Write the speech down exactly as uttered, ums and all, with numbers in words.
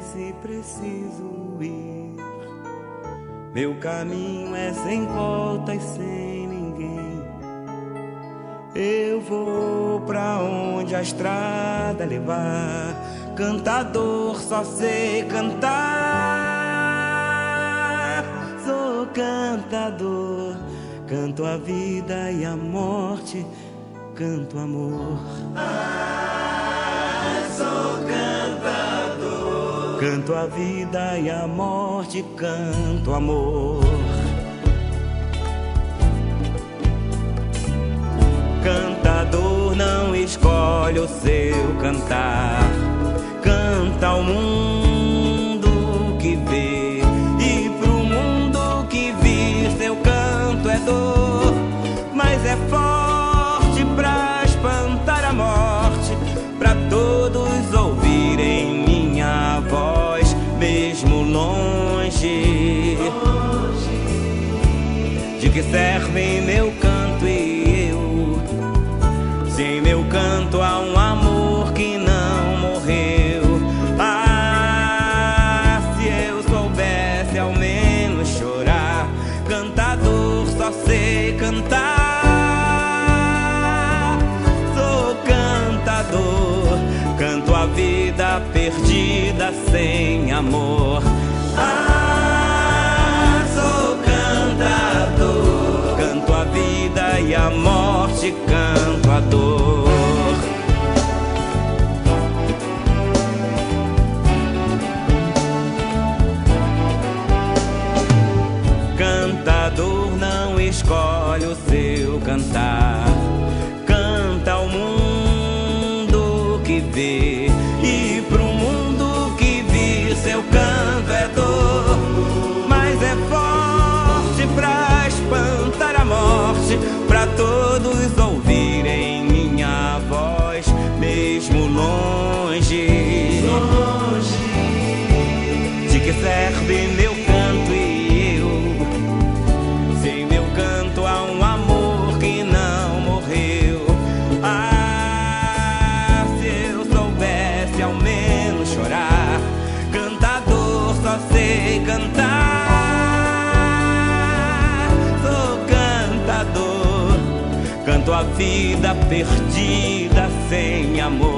se preciso ir. Meu caminho é sem volta e sem ninguém. Eu vou pra onde a estrada levar. Cantador, só sei cantar. Sou cantador, canto a vida e a morte, canto amor. Ah, sou cantador, canto a vida e a morte, canto amor. Cantador não escolhe o seu cantar, canta ao mundo que vê, e pro mundo que vir seu canto é dor, mas é forte pra espantar a morte, pra todos ouvirem minha voz, mesmo longe. De que serve meu canto e eu, se em meu canto há um amor que não morreu? Ah, se eu soubesse ao menos chorar. Cantador, só sei cantar. Sou cantador, canto a vida perdida sem amor. Ah, sou cantador, canto a vida e a morte, canto a dor. Cantador não escolhe o seu cantar, canta ao mundo que vê, e pro mundo que vir seu canto é dor, mas é forte pra espantar a morte, pra todos ouvirem minha voz, mesmo longe. longe. De que serve meu canto e eu, se em meu canto há um amor que não morreu? Ah, se eu soubesse ao menos chorar. Cantador, só sei cantar. Sou cantador, canto a vida perdida sem amor.